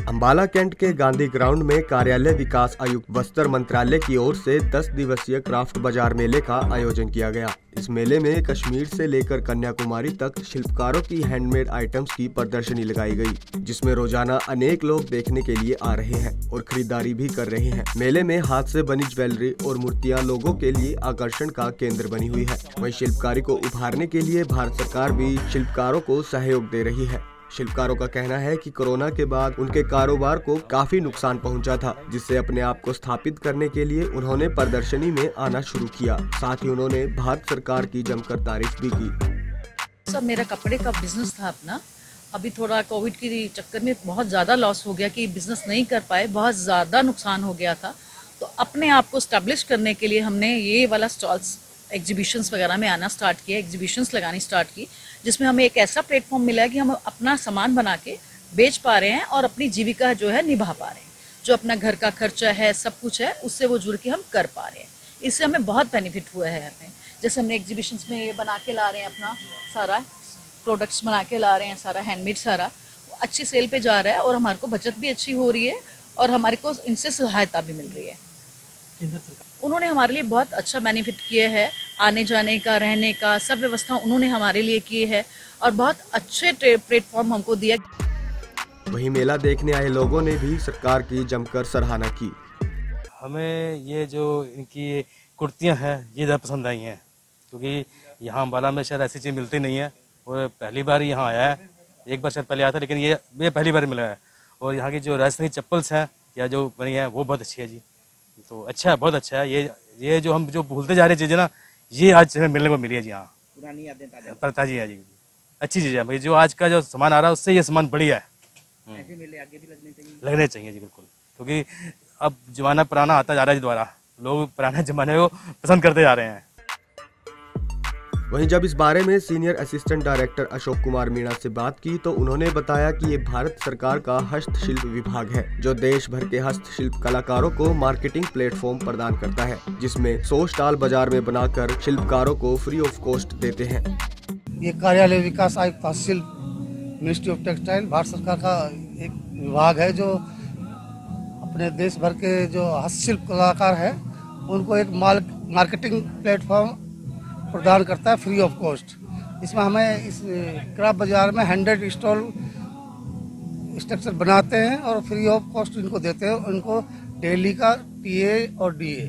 Ambala cantt के Gandhi ground में कार्यालय विकास आयुक्त बस्तर मंत्रालय की ओर से 10 दिवसीय क्राफ्ट बाजार मेले का आयोजन किया गया। इस मेले में कश्मीर से लेकर कन्याकुमारी तक शिल्पकारों की हैंडमेड आइटम्स की प्रदर्शनी लगाई गई, जिसमें रोजाना अनेक लोग देखने के लिए आ रहे हैं और खरीदारी भी कर रहे हैं। मेले में हाथ से बनी ज्वेलरी और मूर्तियां लोगों के लिए आकर्षण का केंद्र बनी हुई है। वहीं शिल्पकारी को उभारने के लिए भारत सरकार भी शिल्पकारों को सहयोग दे रही है। शिल्पकारों का कहना है कि कोरोना के बाद उनके कारोबार को काफी नुकसान पहुंचा था, जिससे अपने आप को स्थापित करने के लिए उन्होंने प्रदर्शनी में आना शुरू किया। साथ ही उन्होंने भारत सरकार की जमकर तारीफ भी की। सब मेरा कपड़े का बिजनेस था अपना, अभी थोड़ा कोविड के चक्कर में बहुत ज़्यादा लॉस हो गया कि बिजनेस नहीं कर पाए, बहुत ज़्यादा नुकसान हो गया था। तो अपने आप को स्टैब्लिश करने के लिए हमने ये वाला स्टॉल्स एग्जीबिशंस वगैरह में आना स्टार्ट किया, एग्जीबिशंस लगानी स्टार्ट की, जिसमें हमें एक ऐसा प्लेटफॉर्म मिला है कि हम अपना सामान बना के बेच पा रहे हैं और अपनी जीविका जो है निभा पा रहे हैं। जो अपना घर का खर्चा है, सब कुछ है, उससे वो जुड़ के हम कर पा रहे हैं। इससे हमें बहुत बेनिफिट हुआ है। हमें जैसे हमने एग्जीबिशंस में ये बना के ला रहे हैं, अपना सारा प्रोडक्ट्स बना के ला रहे हैं, सारा हैंडमेड सारा अच्छी सेल पे जा रहा है और हमारे को बचत भी अच्छी हो रही है और हमारे को इनसे सहायता भी मिल रही है। उन्होंने हमारे लिए बहुत अच्छा बेनिफिट किया है, आने जाने का, रहने का, सब व्यवस्था उन्होंने हमारे लिए की है और बहुत अच्छे प्लेटफॉर्म हमको दिया। वहीं मेला देखने आए लोगों ने भी सरकार की जमकर सराहना की। हमें ये जो इनकी कुर्तियां हैं ये ज़्यादा पसंद आई हैं, क्योंकि यहाँ अम्बाला में शायद ऐसी चीज़ मिलती नहीं है और पहली बार यहाँ आया है। एक बार शायद पहले आया था, लेकिन ये पहली बार मिला है। और यहाँ की जो राजस्थानी चप्पल्स हैं या जो बनी है वो बहुत अच्छी है जी। तो अच्छा है, बहुत अच्छा है। ये जो हम जो भूलते जा रहे चीज़ें ना, ये आज हमें मिलने को मिली है जी। हाँ, पुरानी यादें ताज़ी है जी। अच्छी चीज़ है भाई, जो आज का जो सामान आ रहा है उससे ये सामान बढ़िया है। ऐसे मेले आगे भी लगने चाहिए जी, बिल्कुल। क्योंकि अब जमाना पुराना आता जा रहा है दोबारा, लोग पुराने जमाने को पसंद करते जा रहे हैं। वहीं जब इस बारे में senior assistant director Ashok Kumar Meena से बात की तो उन्होंने बताया कि ये भारत सरकार का हस्तशिल्प विभाग है, जो देश भर के हस्तशिल्प कलाकारों को मार्केटिंग प्लेटफॉर्म प्रदान करता है, जिसमें 100 स्टॉल बाजार में बनाकर शिल्पकारों को फ्री ऑफ कॉस्ट देते हैं। ये कार्यालय विकास आयुक्त हस्तशिल्प मिनिस्ट्री ऑफ टेक्सटाइल भारत सरकार का एक विभाग है, जो अपने देश भर के जो हस्तशिल्प कलाकार है उनको एक मार्केटिंग प्लेटफॉर्म प्रदान करता है फ्री ऑफ कॉस्ट। इसमें हमें इस क्राफ्ट बाजार में 100 स्टॉल स्ट्रक्चर बनाते हैं और फ्री ऑफ कॉस्ट इनको देते हैं। उनको डेली का टीए और डीए,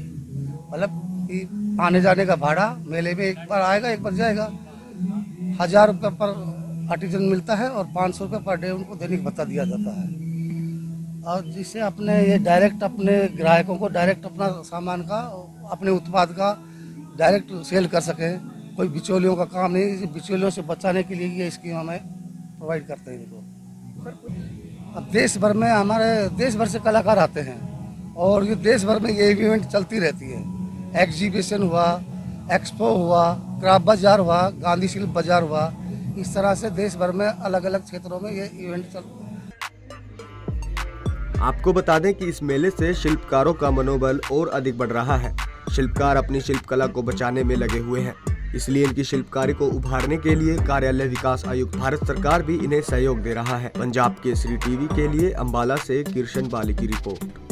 मतलब आने जाने का भाड़ा, मेले में एक बार आएगा एक बार जाएगा, 1000 रुपये पर आर्टिजन मिलता है और 500 रुपये पर डे उनको दैनिक भत्ता दिया जाता है। और जिससे अपने ये डायरेक्ट अपने ग्राहकों को डायरेक्ट अपना सामान का, अपने उत्पाद का डायरेक्ट सेल कर सके। कोई बिचौलियों का काम नहीं, बिचौलियों से बचाने के लिए ये स्कीम हमें प्रोवाइड करते हैं इनको। अब देश भर में हमारे देश भर से कलाकार आते हैं और ये देश भर में ये इवेंट चलती रहती है। एग्जीबिशन हुआ, एक्सपो हुआ, क्राफ्ट बाजार हुआ, गांधी शिल्प बाजार हुआ, इस तरह से देश भर में अलग अलग क्षेत्रों में ये इवेंट चलते हैं। आपको बता दें कि इस मेले से शिल्पकारों का मनोबल और अधिक बढ़ रहा है। शिल्पकार अपनी शिल्पकला को बचाने में लगे हुए हैं, इसलिए इनकी शिल्पकारी को उभारने के लिए कार्यालय विकास आयुक्त भारत सरकार भी इन्हें सहयोग दे रहा है। पंजाब केसरी टीवी के लिए अंबाला से किशन बाली की रिपोर्ट।